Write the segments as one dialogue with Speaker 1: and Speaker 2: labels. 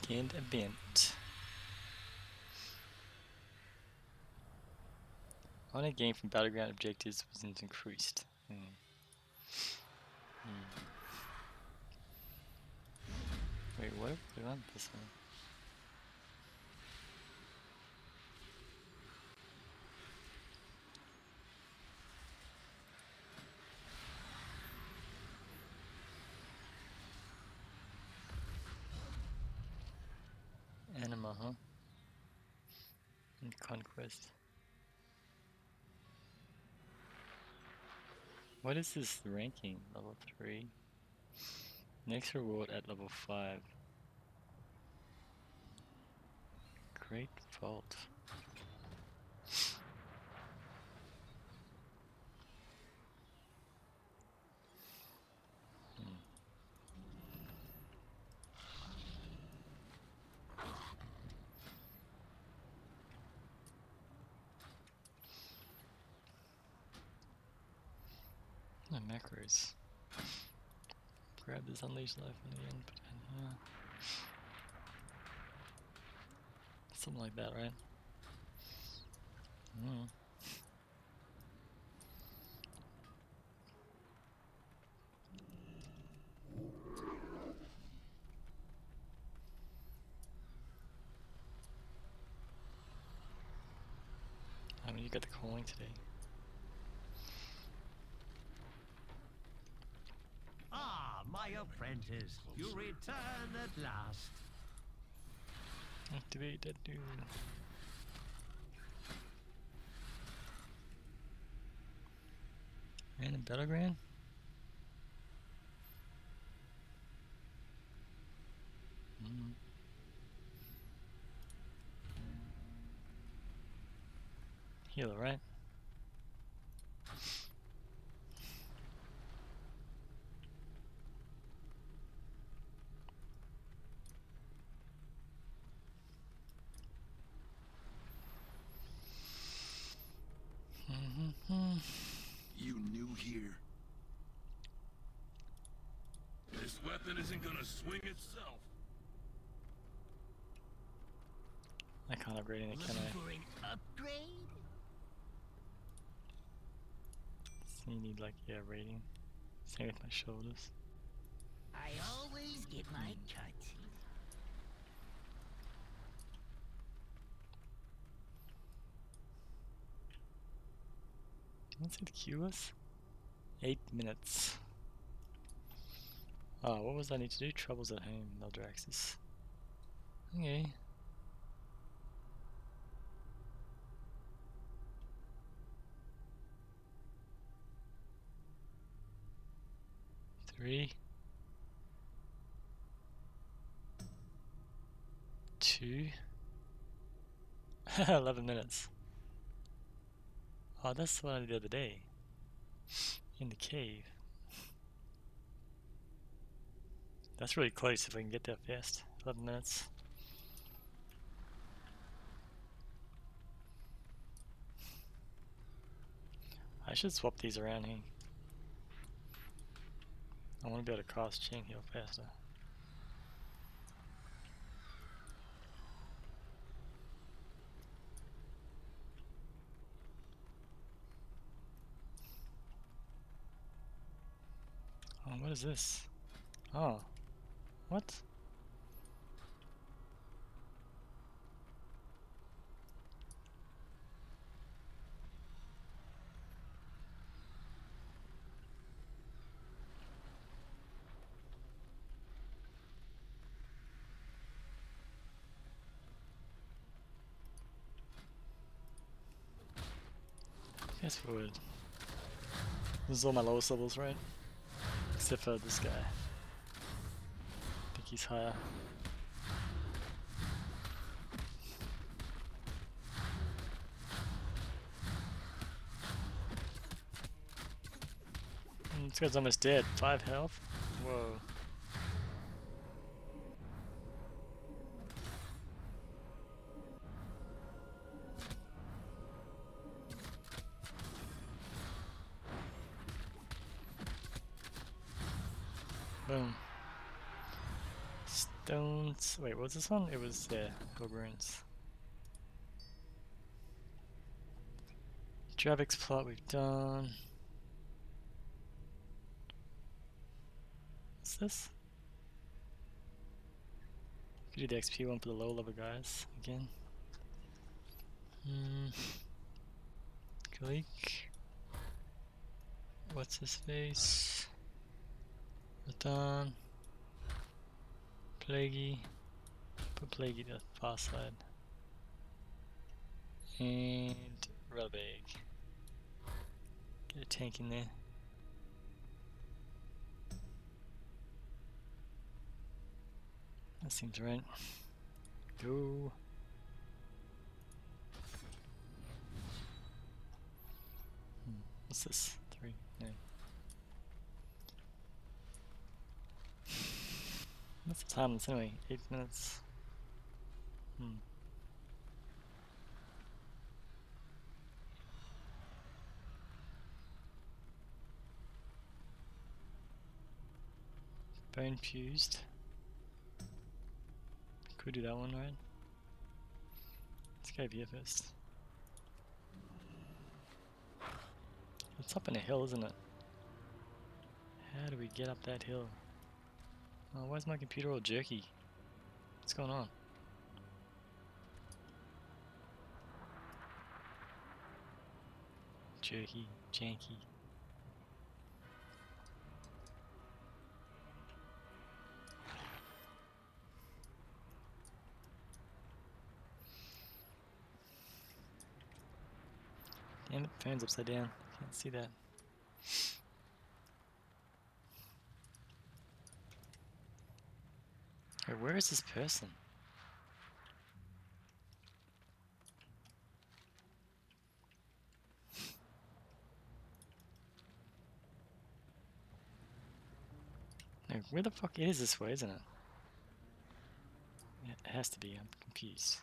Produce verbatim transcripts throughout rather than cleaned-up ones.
Speaker 1: Weekend event. Honor gain from battleground objectives was increased. Hmm. Hmm. Wait, what if we want this one? Anima, huh? And conquest. What is this ranking? Level three. Next reward at level five. Great Vault. Hmm. No macros. Grab this unleash life in the end, but yeah. Something like that, right? Mm. I mean, you got the calling today.
Speaker 2: Ah, my apprentice, you return at last.
Speaker 1: Activate that dude. And a battleground? Mm. Healer, right? Mm-hmm.
Speaker 3: You new here? This weapon isn't gonna swing itself.
Speaker 1: I can't upgrade it, can I?
Speaker 2: For an upgrade?
Speaker 1: So you need like, yeah, rating. Same with my shoulders.
Speaker 2: I always get my cut.
Speaker 1: What's it queue us? Eight minutes. Oh, what was I need to do? Troubles at home, Meldraxis. Okay. Three. Two. Eleven minutes. Oh, that's what I did the other day. In the cave. That's really close if I can get there fast. Eleven minutes. I should swap these around here. I want to be able to cast chain heal faster. Oh, what is this? Oh, what? Fast forward. This is all my lowest levels, right? Except for this guy. I think he's higher. Mm, this guy's almost dead. Five health. Whoa. Boom. Don't wait. What was this one? It was yeah, Gorbrins. Dravix plot we've done. What's this? Could do the X P one for the low level guys again. Hmm. Gleek. What's his face? Ratan. Plaguey. Put Plaguey to the far side. And Relbag. Get a tank in there. That seems right. Go. Hmm. What's this? Three? No. What's the time on this anyway? Eight minutes. Hmm. Bone fused. Could do that one, right? Let's go over here first. It's up in a hill, isn't it? How do we get up that hill? Oh, why is my computer all jerky? What's going on? Jerky, janky. Damn it, phone's upside down. Can't see that. Hey, where is this person? No, where the fuck it is this way, isn't it? Yeah, it has to be, I'm confused.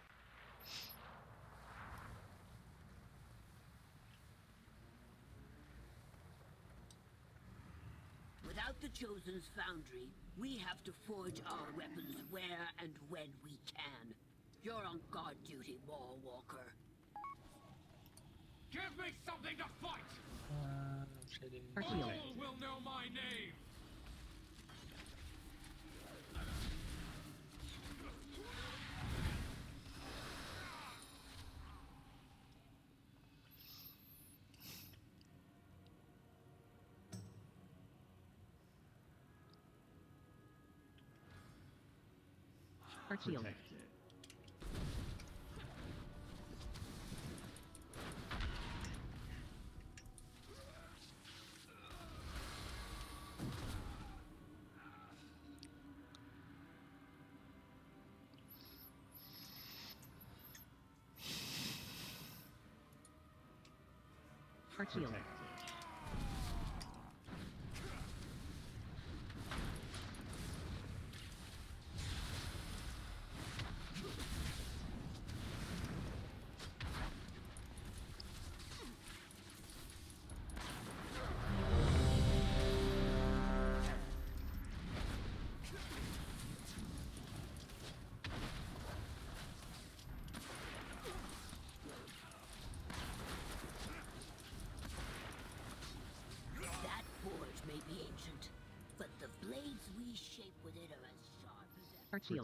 Speaker 4: Without the Chosen's foundry, we have to forge our weapons where and when we can. You're on guard duty, Wallwalker.
Speaker 3: Give me something to fight!
Speaker 1: Uh,
Speaker 3: All will know my name!
Speaker 5: Archeal. Archeal.
Speaker 4: That forge may be ancient, but the blades we shape with it are as sharp as ever.
Speaker 5: Archeal.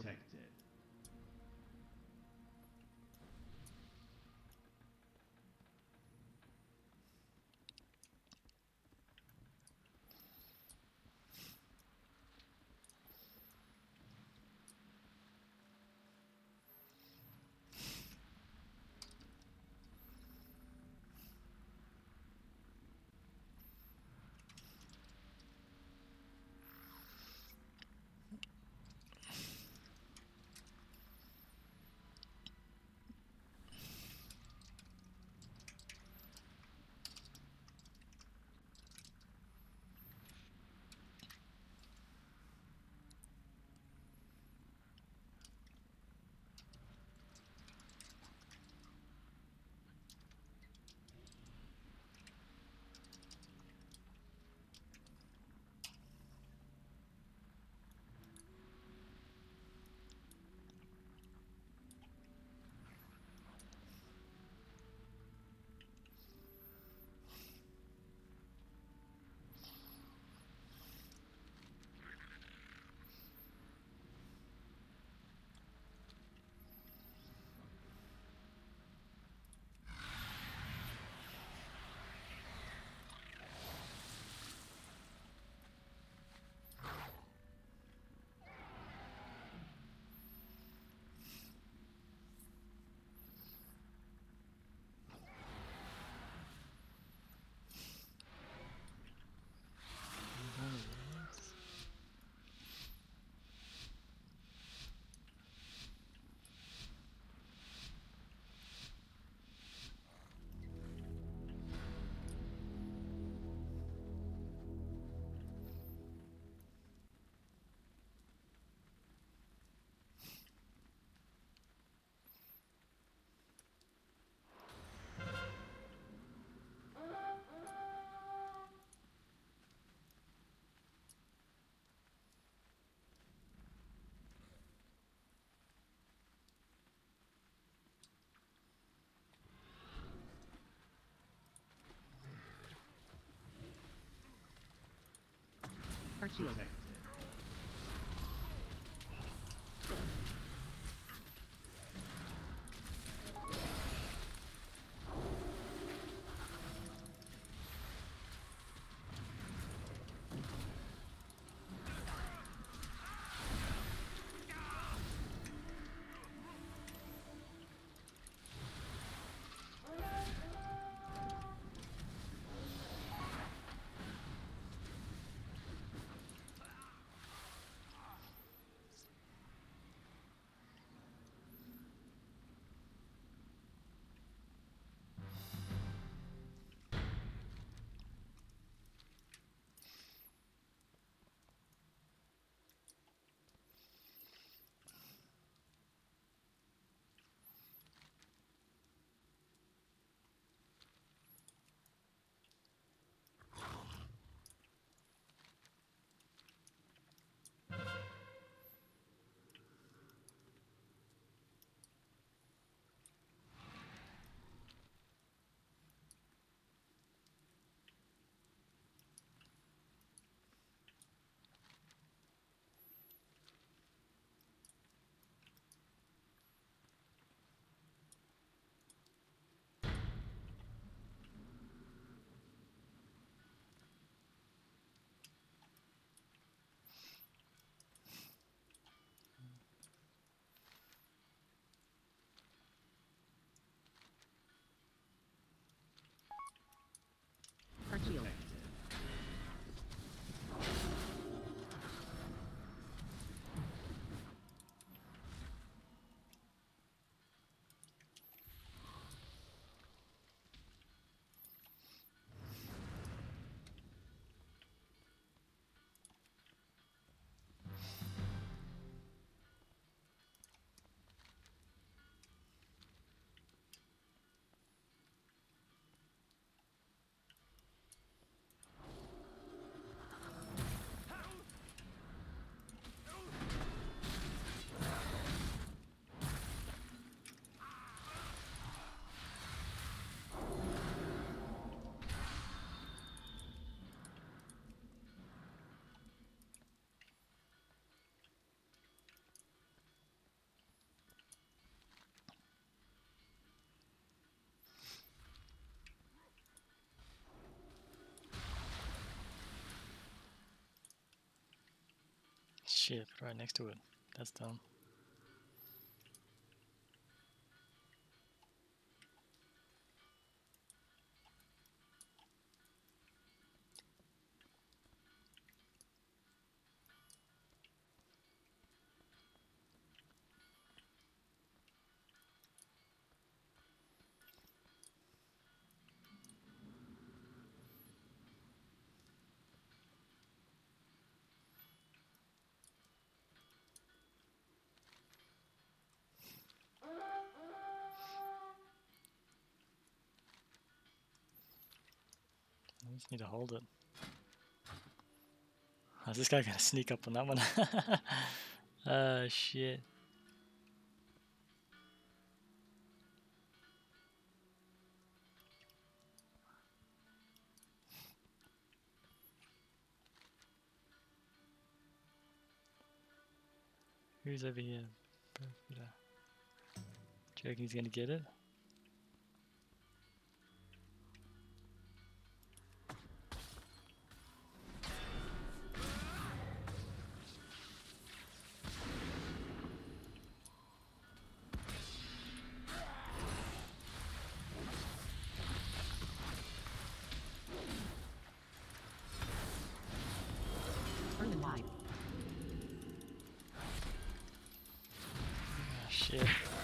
Speaker 5: Heart shield. Heart shield.
Speaker 1: Shit, right next to it. That's dumb. I just need to hold it. How's this guy gonna sneak up on that one? Ah, shit. Who's over here? Do you reckon he's gonna get it?
Speaker 5: Early wide.
Speaker 1: Ah, shit.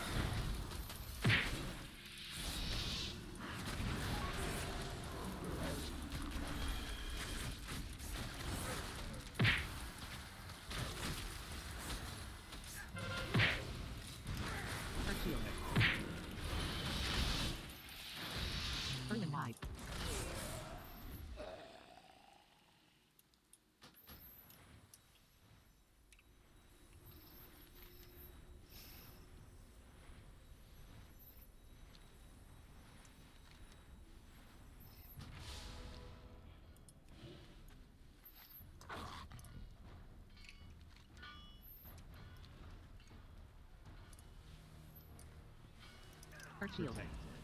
Speaker 5: Heart shield. Early wide. Heart shield.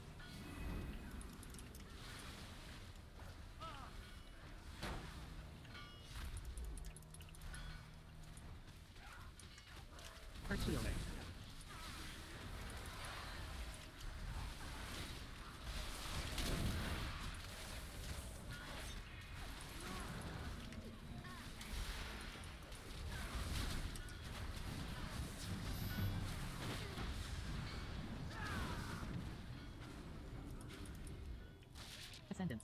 Speaker 5: Heart shield. Ascendance.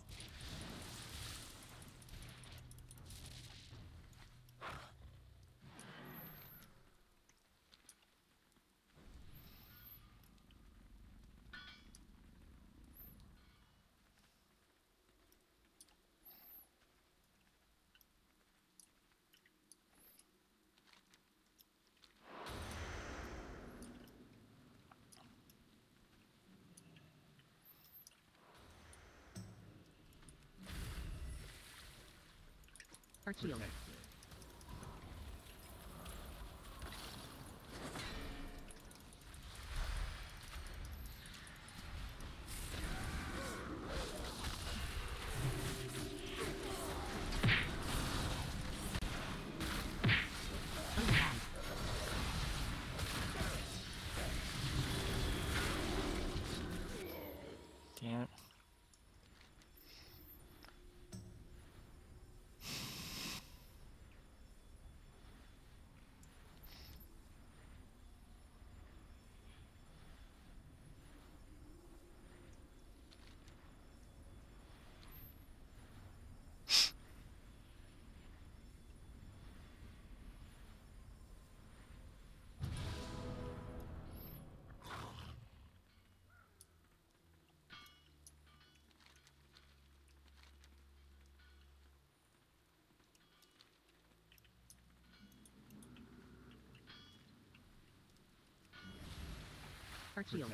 Speaker 5: Heart shield.
Speaker 1: Damn it.
Speaker 5: Heart shield.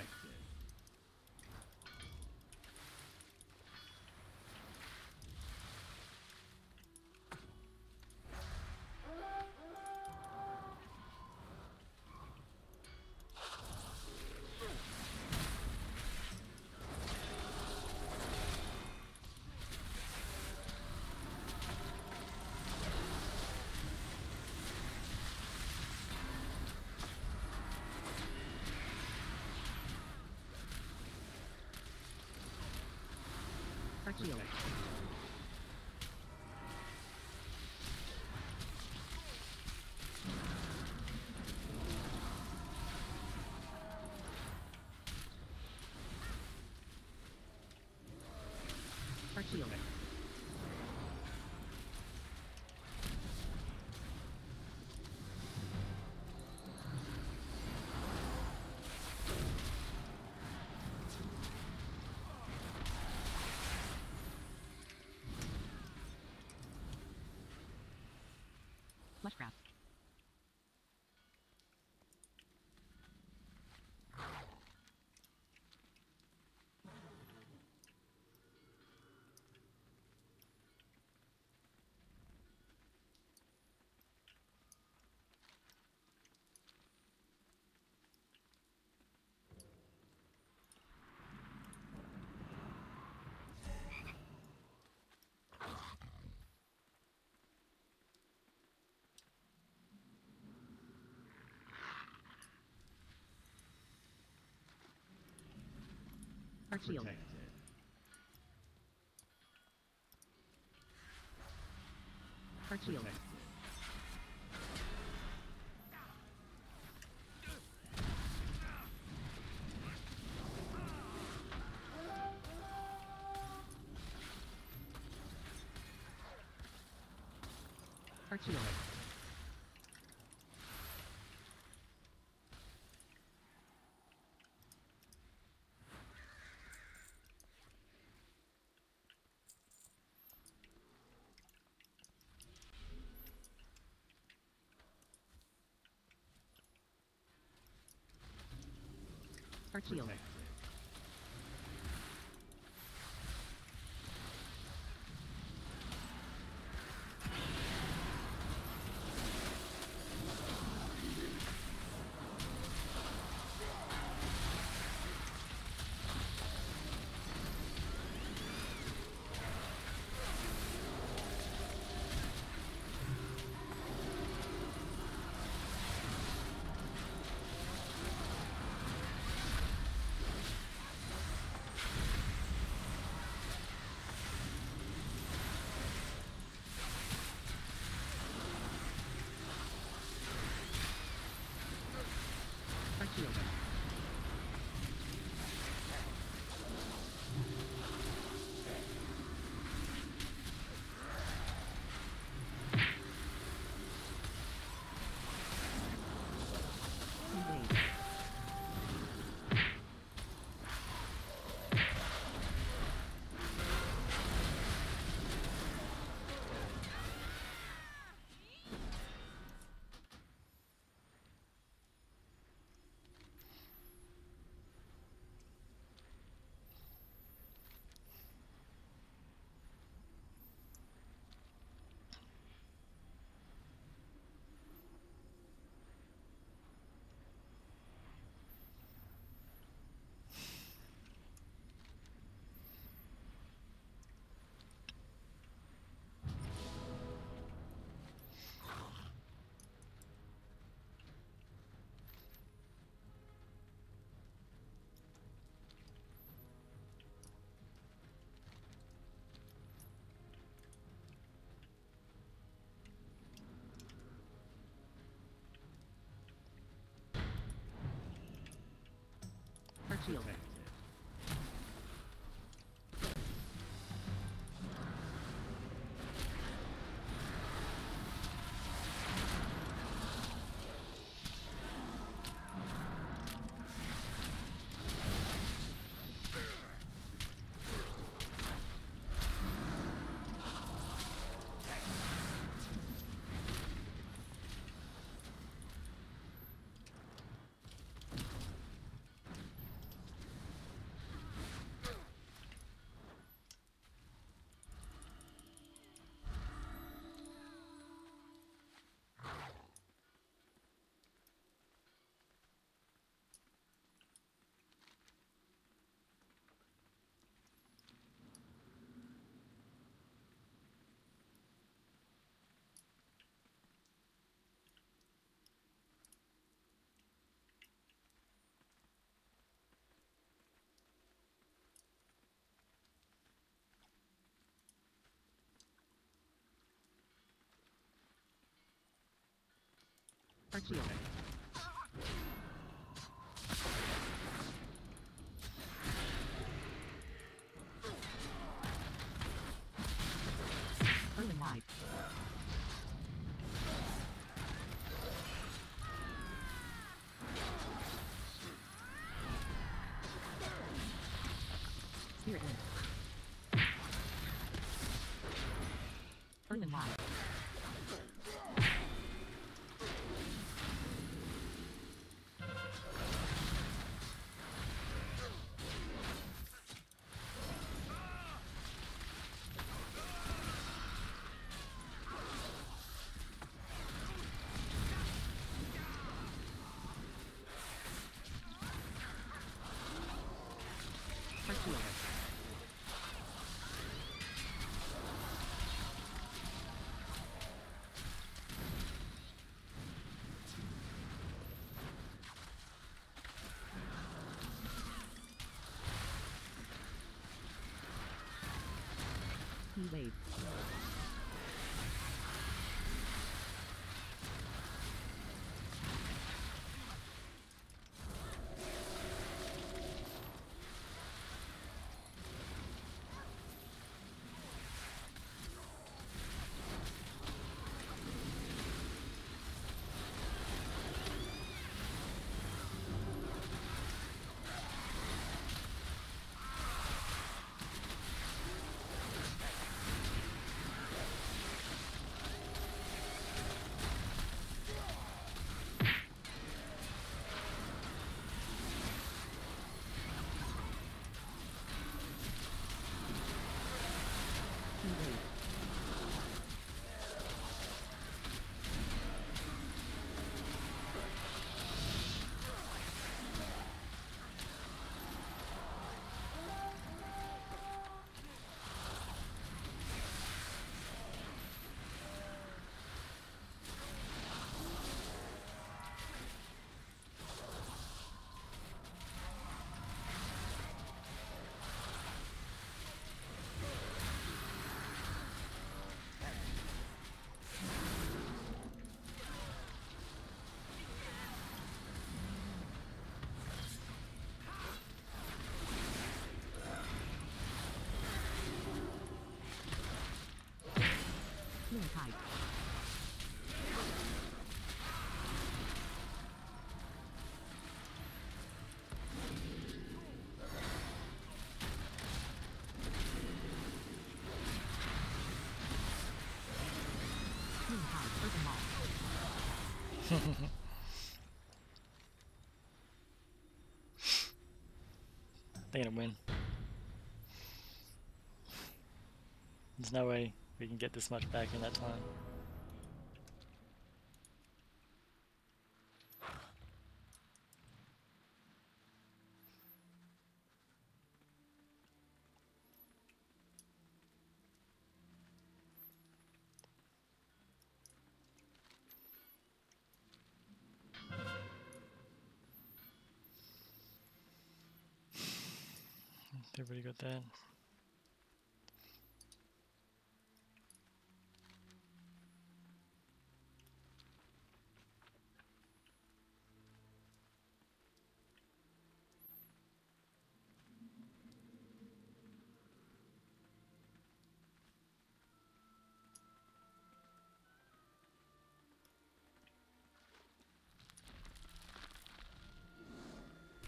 Speaker 5: Heart shield. Heart shield. Fleshcraft. Heart shield. Heart shield. Heart shield. Heart shield. Arc shield. Arc shield. Earth wide. Spirit wind. Earth and wide. Arc shield. Heat wave. Heat wave. Healing tide. Healing tide. Earth and wall.
Speaker 1: They're gonna win. There's no way we can get this much back in that time. Everybody got that?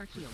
Speaker 5: for shield.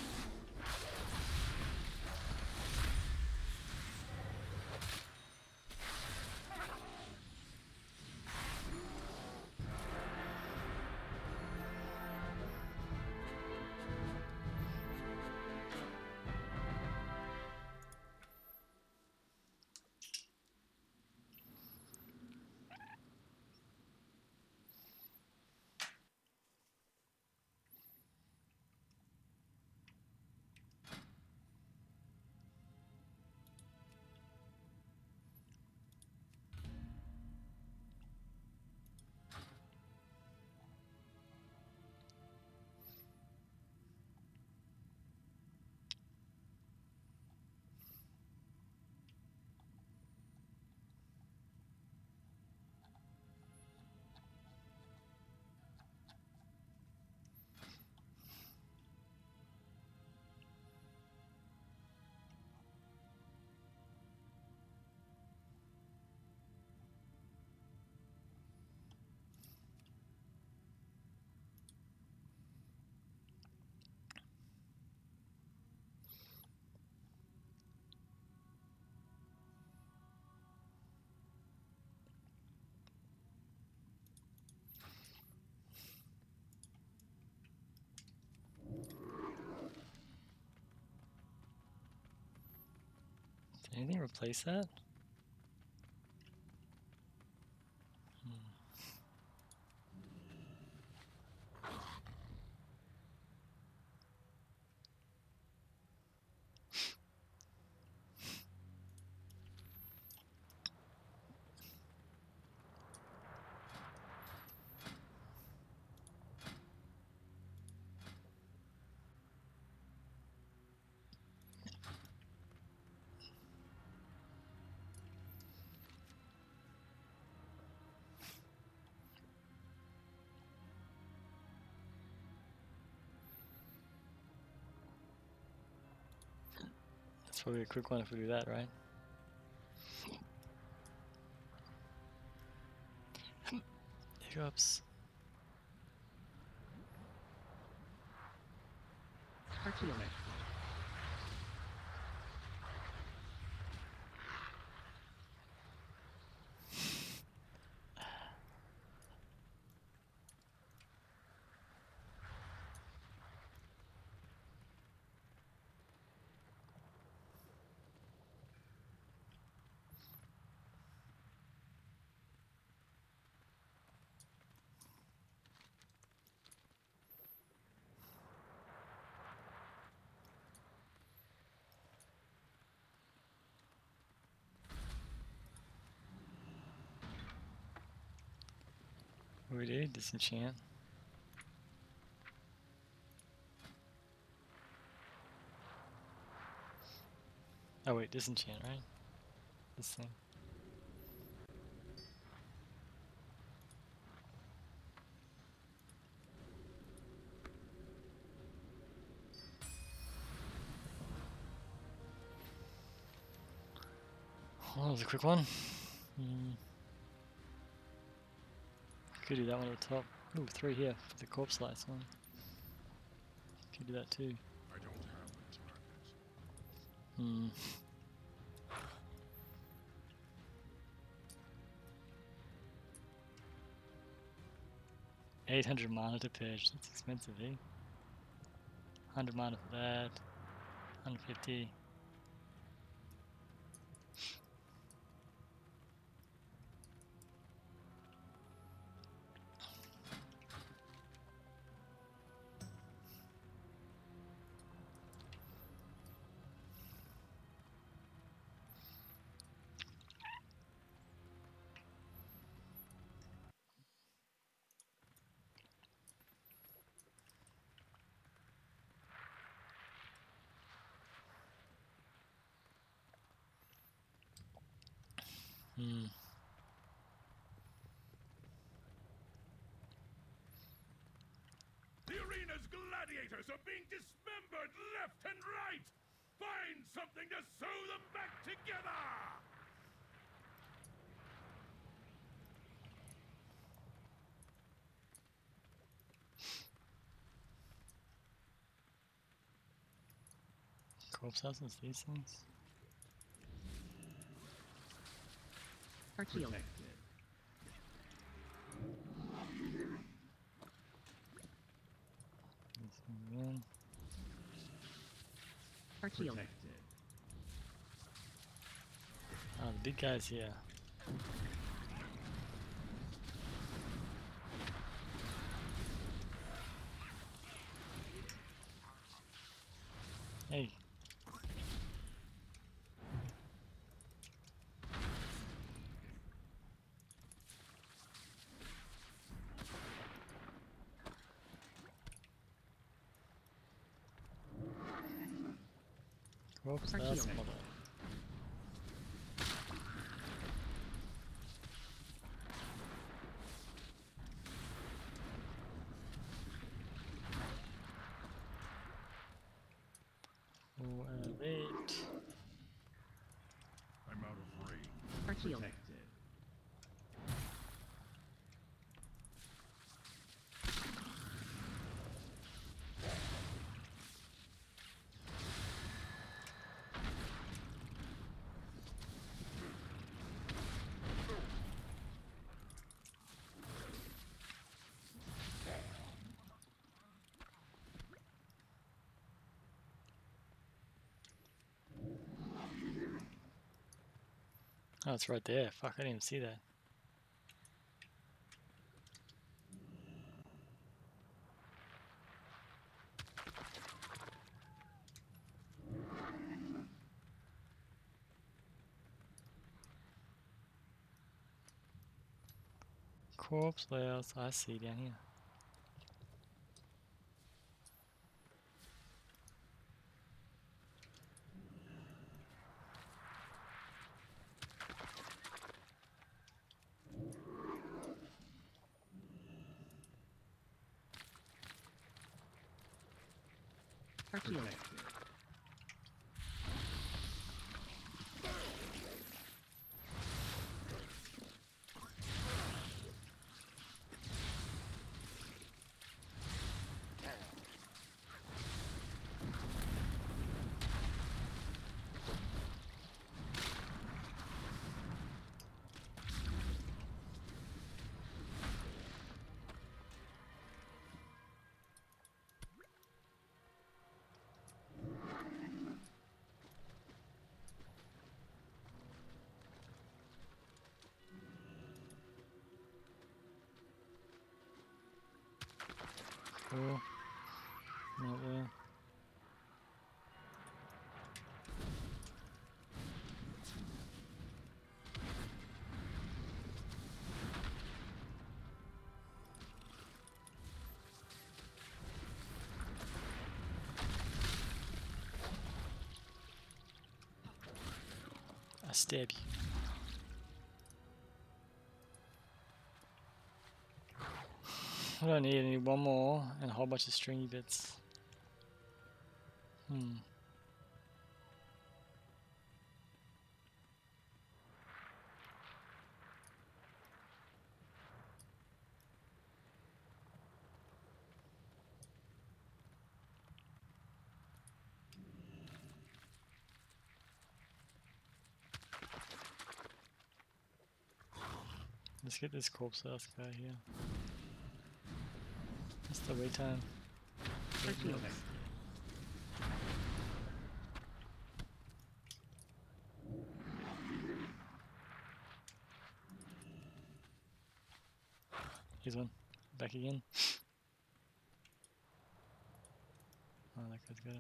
Speaker 1: Did anything replace that? That's probably a quick one if we do that, right? Hiccups.
Speaker 5: For shield.
Speaker 1: We did disenchant. Oh wait, disenchant, right? This thing. Oh, that was a quick one. Hmm. Could do that one at the top. Ooh, three here for the corpse lights one. Could do that too.
Speaker 3: I don't have the target.
Speaker 1: Hmm. eight hundred mana to pitch. That's expensive, eh? one hundred mana for that. one hundred fifty. Hmm.
Speaker 3: The arena's gladiators are being dismembered left and right! Find something to sew them back together!
Speaker 1: Corpse houses, these things?
Speaker 5: Arc shield.
Speaker 1: These things in.
Speaker 5: Arc shield.
Speaker 1: Ah, the big guy's here. Hey. Corpse
Speaker 5: Arc
Speaker 1: house
Speaker 5: shield.
Speaker 1: model. Oh, uh, wait.
Speaker 3: I'm out of range.
Speaker 5: Arc shield.
Speaker 1: Oh, it's right there. Fuck, I didn't even see that. Corpse layouts, I see down here.
Speaker 5: Arc shield.
Speaker 1: Cool. Not there. I stab you. I don't need any one more and a whole bunch of stringy bits. Hmm. Let's get this corpse house guy here. What's the wait time?
Speaker 5: Arc shield.
Speaker 1: Here's one. Back again. Oh, that guy's got it.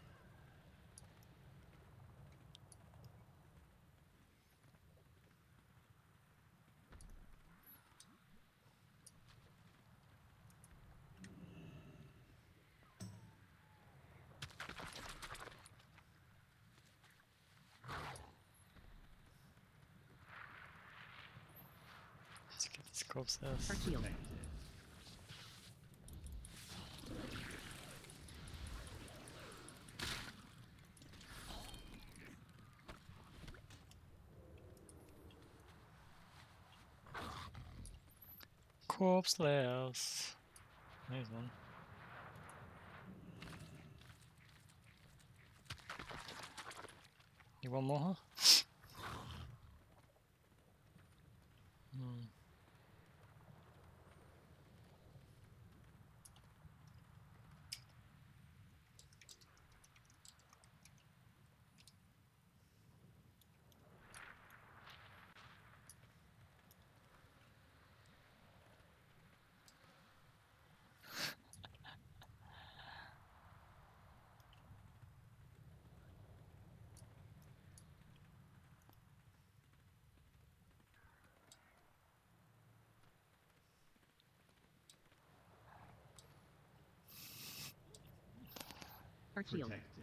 Speaker 1: Let's get this corpse house.
Speaker 5: Arc shield.
Speaker 1: Corpse house. There's one. You want more, huh? Hmm.
Speaker 5: Archeal.
Speaker 6: Protected.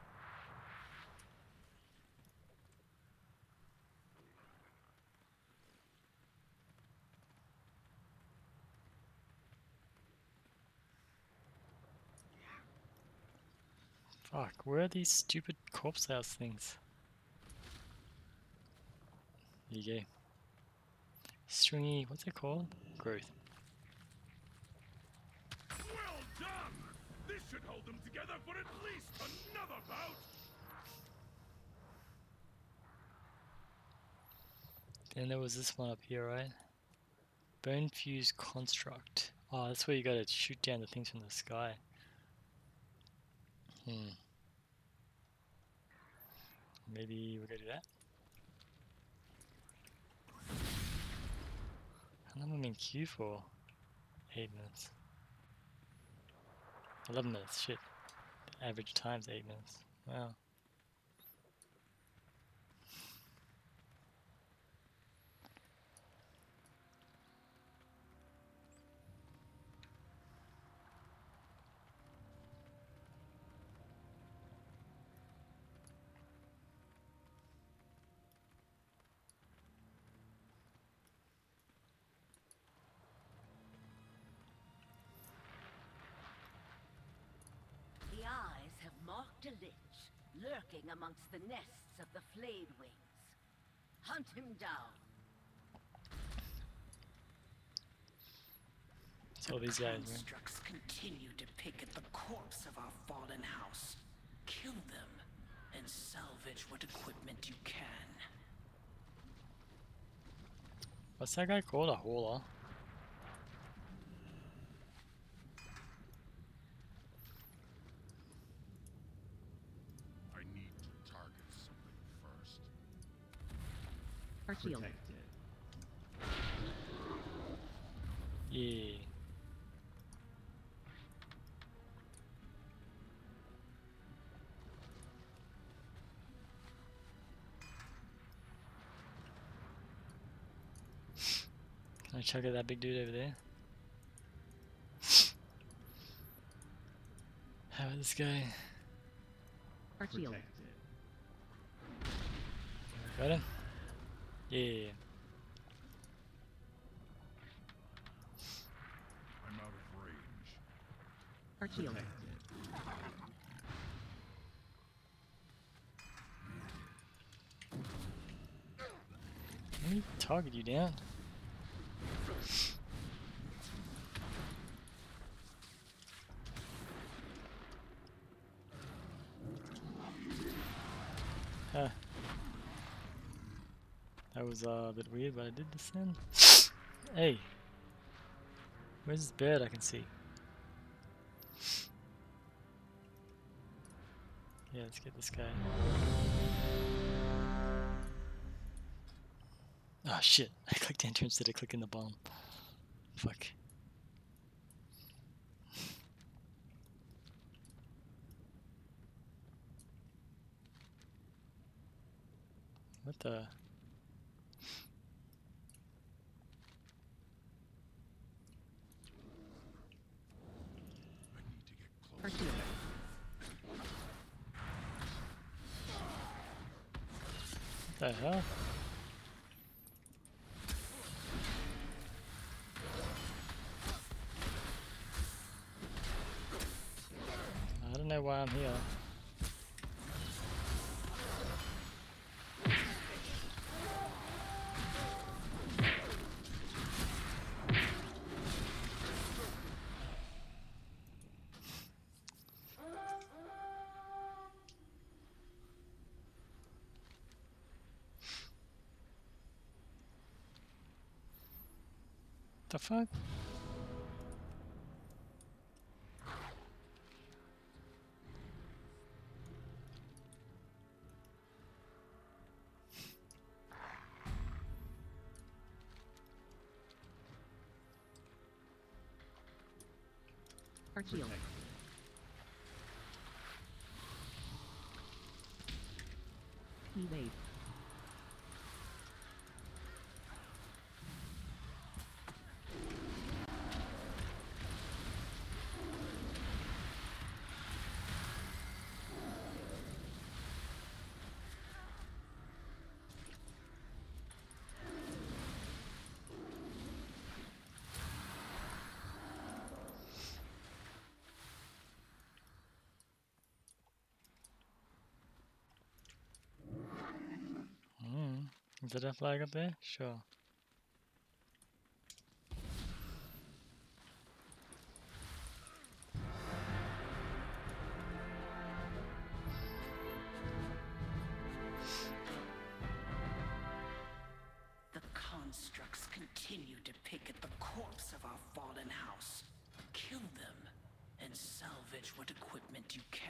Speaker 1: Fuck, where are these stupid corpse house things? There you go. Stringy, what's it called? Growth.
Speaker 3: Well done! This should hold them together for at least another bout!
Speaker 1: Then there was this one up here, right? Bone fused construct. Oh, that's where you gotta shoot down the things from the sky. Hmm. Maybe we're gonna do that. How long am I in queue for? Eight minutes. Eleven minutes, shit. The average time's eight minutes. Wow.
Speaker 4: The eyes have marked a lich, lurking amongst the nests of the flayed wings. Hunt him down.
Speaker 1: That's all these guys, man.
Speaker 7: Constructs continue to pick at the corpse of our fallen house. Kill them and salvage what equipment you can.
Speaker 1: What's that guy called? A hauler?
Speaker 3: I need to target something first.
Speaker 5: Archeal.
Speaker 6: Protected.
Speaker 1: Yeah. Can I check out that big dude over there? How about this guy?
Speaker 5: Archeal.
Speaker 6: Protected.
Speaker 1: Got him? Yeah.
Speaker 3: I'm out of range.
Speaker 5: Archeal.
Speaker 6: Protected.
Speaker 1: Let me target you down. Huh. That was uh, a bit weird, but I did descend. Hey! Where's this bird I can see? Yeah, let's get this guy. Oh shit, I clicked enter instead of clicking the bomb. Fuck. What the?
Speaker 3: I need to get close.
Speaker 5: Archeal.
Speaker 1: What the hell? I don't know why I'm here. The fuck?
Speaker 5: Our shield. Evade.
Speaker 1: Hmm. Is there a flag up there? Sure.
Speaker 7: The constructs continue to pick at the corpse of our fallen house. Kill them and salvage what equipment you can.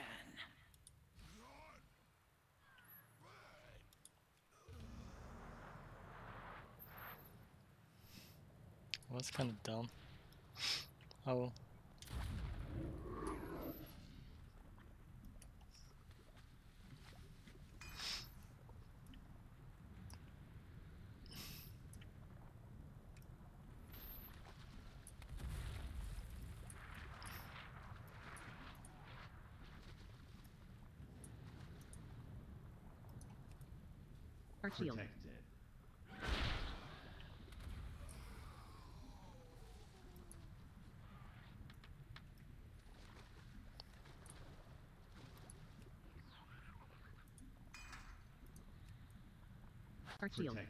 Speaker 1: Well, that's kind of dumb. Oh well.
Speaker 5: Our shield. Our shield.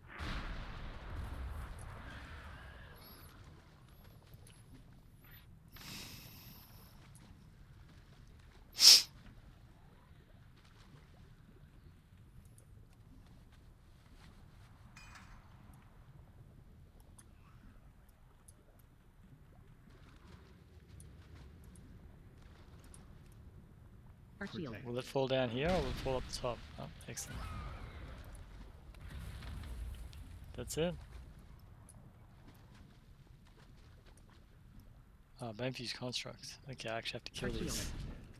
Speaker 5: Our shield.
Speaker 1: Will it fall down here or will it fall up the top? Oh, excellent. That's it. Ah, Banfuse constructs. Okay, I actually have to kill
Speaker 5: Our shield.
Speaker 1: these.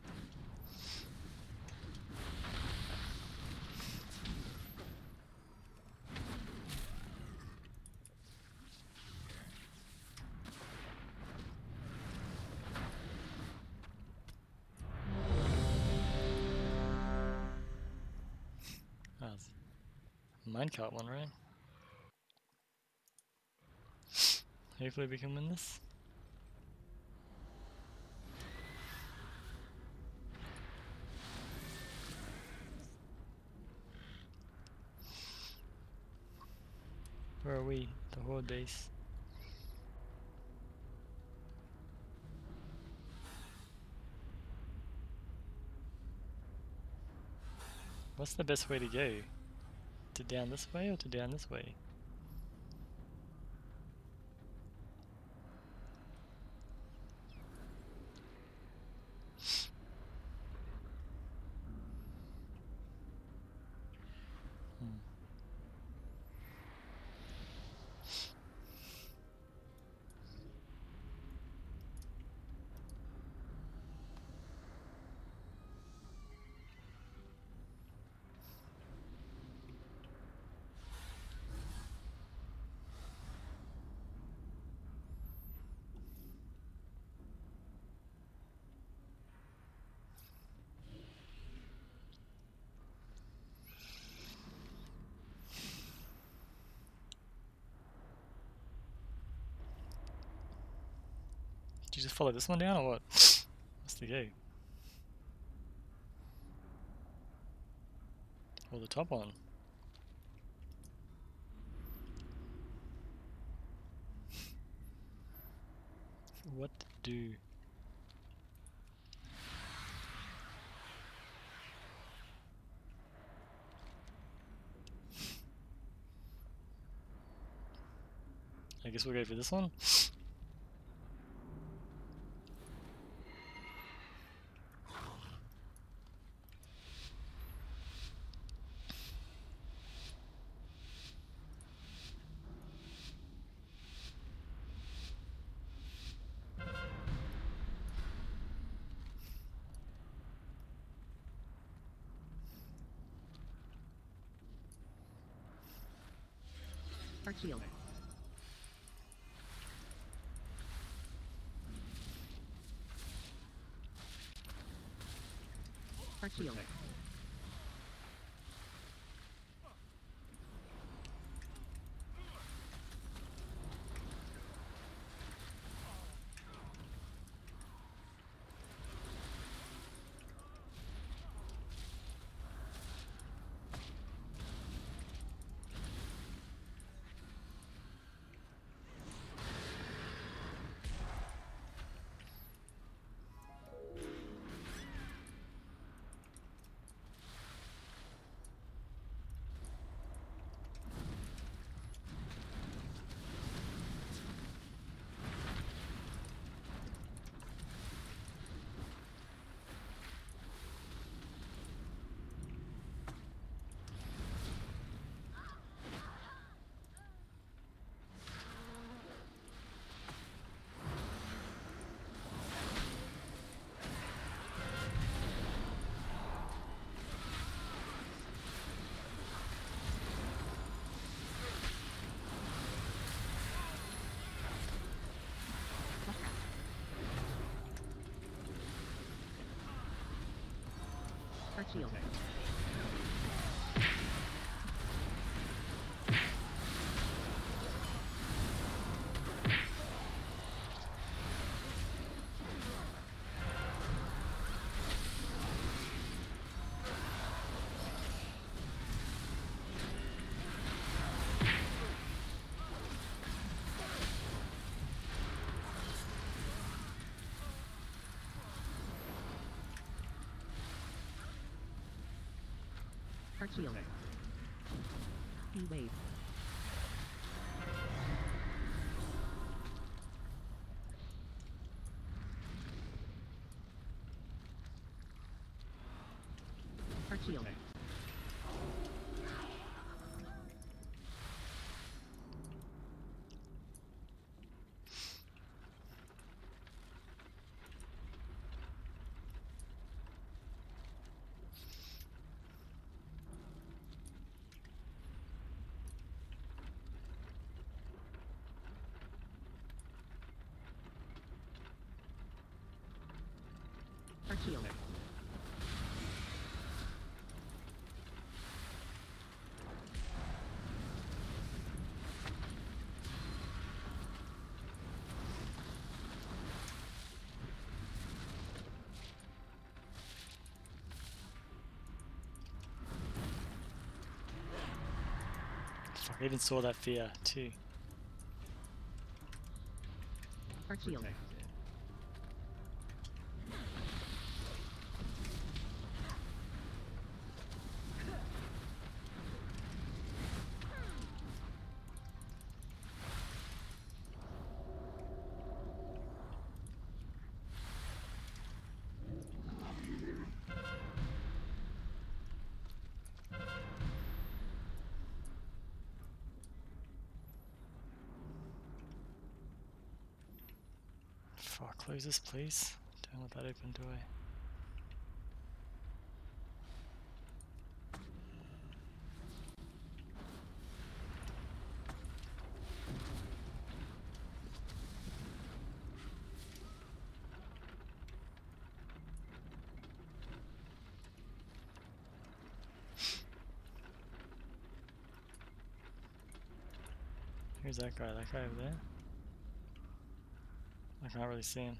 Speaker 1: Ah, it's a minecart one, right? Hopefully we can win this. Where are we? The Horde base. What's the best way to go? To down this way or to down this way? Hmm. Did you just follow this one down or what? What's the go? Or the top one? What to do? I guess we'll go for this one.
Speaker 5: Arc shield. Arc shield. Arc shield. Arc shield. E-wave. Arc shield. Arc shield.
Speaker 1: Fuck, I even saw that fear too.
Speaker 5: Arc shield.
Speaker 1: Fuck, close this please. Don't let that open, do I? Who's that guy? That guy over there? I can't really see him.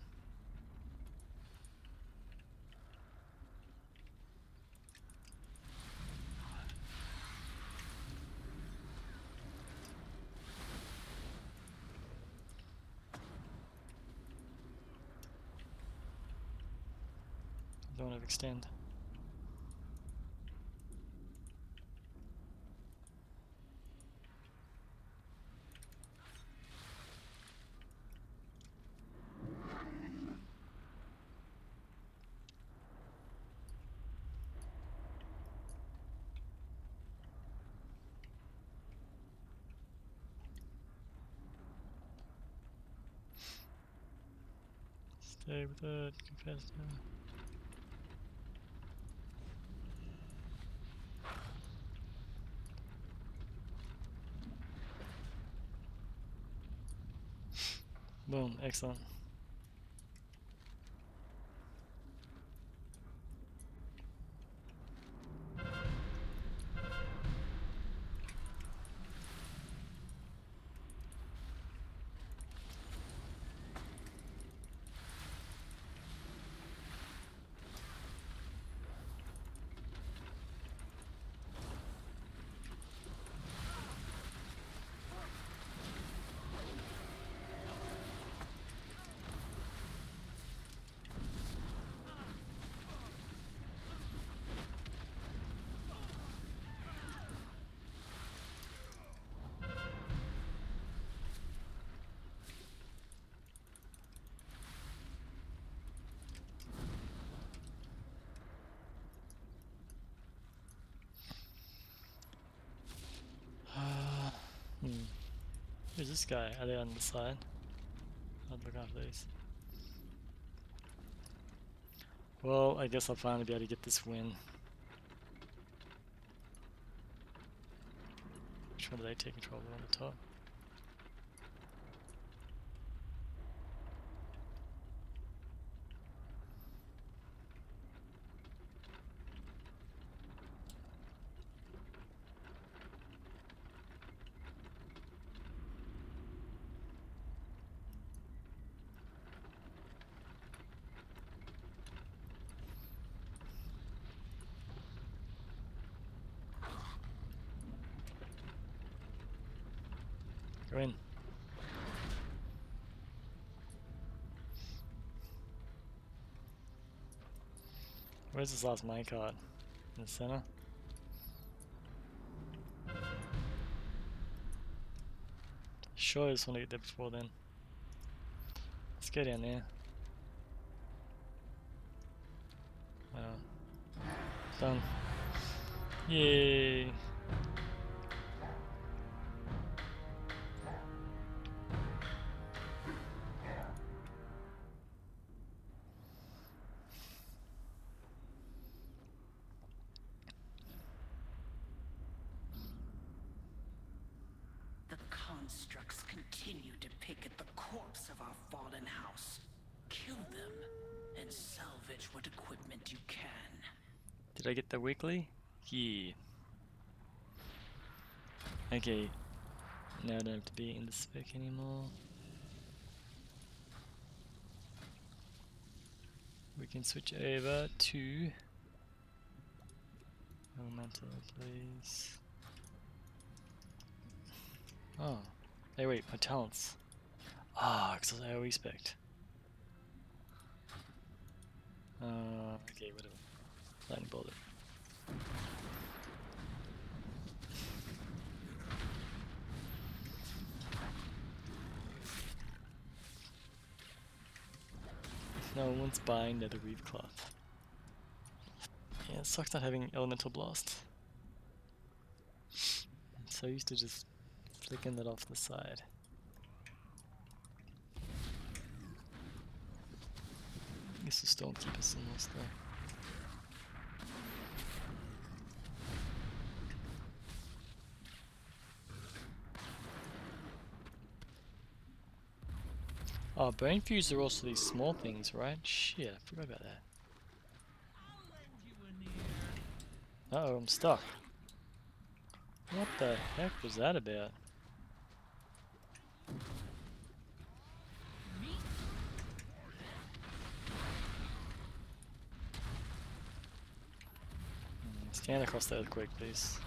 Speaker 1: Don't want to extend. Stay with it, confess now. Boom, excellent. Hmm. Who's this guy? Are they on the side? I'll look after these. Well, I guess I'll finally be able to get this win. Which one do they take control of on the top? Go in. Where's this last minecart? In the center? Sure, I just want to get there before then. Let's go down there. Why not? Done. Yay!
Speaker 7: The constructs continue to pick at the corpse of our fallen house. Kill them and salvage what equipment you can.
Speaker 1: Did I get the weekly? Yeah. Okay. Now I don't have to be in the spec anymore. We can switch over to Elemental, please. Oh. Hey wait, my talents. Ah, because I AoE spec. Uh, okay, whatever. Lightning bolt it. No one's buying nether weave cloth. Yeah, it sucks not having elemental blast. I'm so used to just flicking that off the side. I guess the Stormkeeper's some more stuff. Oh, Bone Fuse are also these small things, right? Shit, I forgot about that. Uh oh, I'm stuck. What the heck was that about? Stand across the earthquake, please.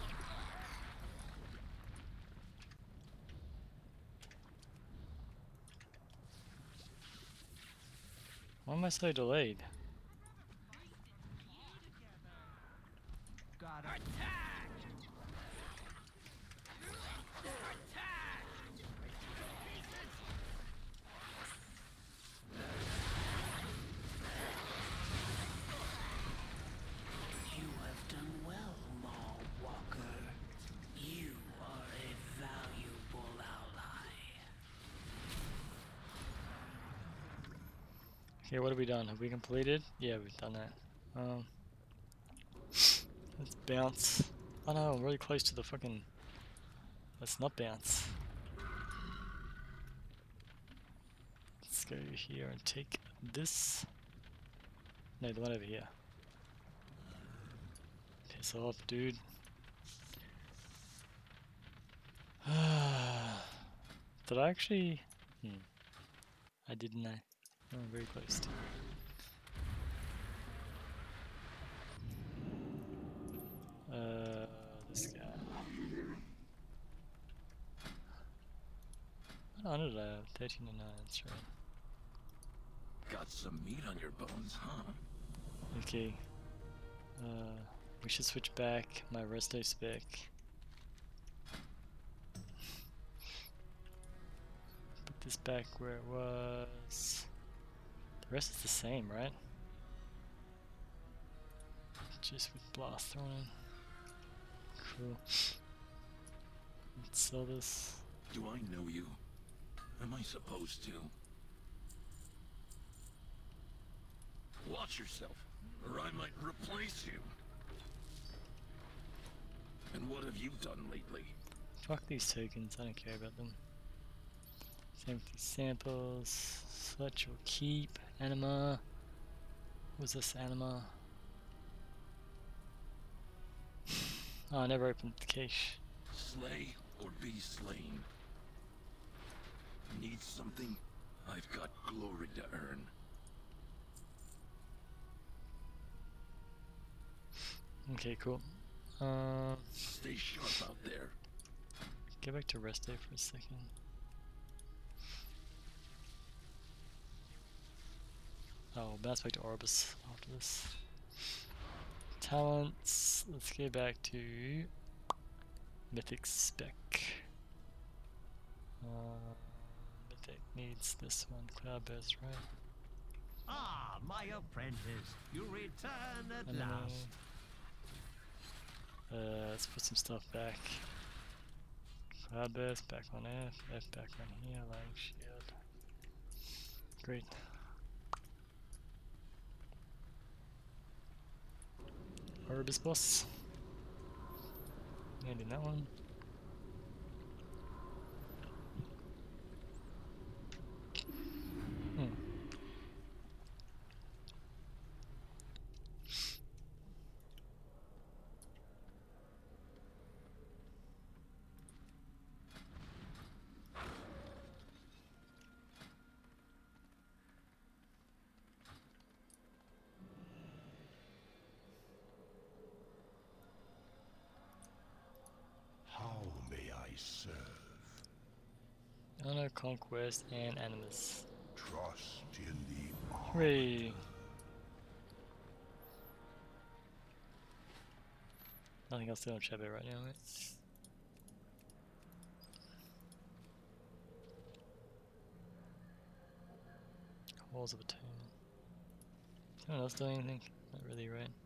Speaker 1: Why am I so delayed?
Speaker 2: Got
Speaker 7: You have done well, Maul Walker. You are a valuable ally.
Speaker 1: Okay, what have we done? Have we completed? Yeah, we've done that. Um, let's bounce. Oh no, I'm really close to the fucking... Let's not bounce. Let's go here and take this. No, the one over here. Piss off, dude. Did I actually... Hmm. I didn't know. Oh, very close to. Uh, this guy. What did I have? thirteen and nine, that's right.
Speaker 3: Got some meat on your bones, huh?
Speaker 1: Okay. Uh, we should switch back my resto spec. Put this back where it was. The rest is the same, right? Just with blast thrown in. Cool. Let's sell this.
Speaker 3: Do I know you? Am I supposed to? Watch yourself, or I might replace you. And what have you done lately?
Speaker 1: Fuck these tokens, I don't care about them. Same with these samples. Such or keep. Anima. What was this anima? Oh, I never opened the cache.
Speaker 3: Slay or be slain. Need something? I've got glory to earn.
Speaker 1: Okay, cool. Uh,
Speaker 3: Stay sharp out there.
Speaker 1: get back to rest day for a second. Oh, bounce back to Orbis after this. Talents. Let's go back to Mythic Spec. Uh, Mythic needs this one, Cloudburst, right?
Speaker 2: Ah, my apprentice, you return at
Speaker 1: Enemy.
Speaker 2: last.
Speaker 1: Uh, let's put some stuff back. Cloudburst back on F, F back on here, Lang Shield. Great. Orbis boss. And in that one. Hmm.
Speaker 3: How may I serve?
Speaker 1: Honor, Conquest, and Animus.
Speaker 3: Trust in the arm.
Speaker 1: Hooray! Nothing else to do on Shadow right now, right? Halls of Atonement. Anyone else doing anything? Not really, right?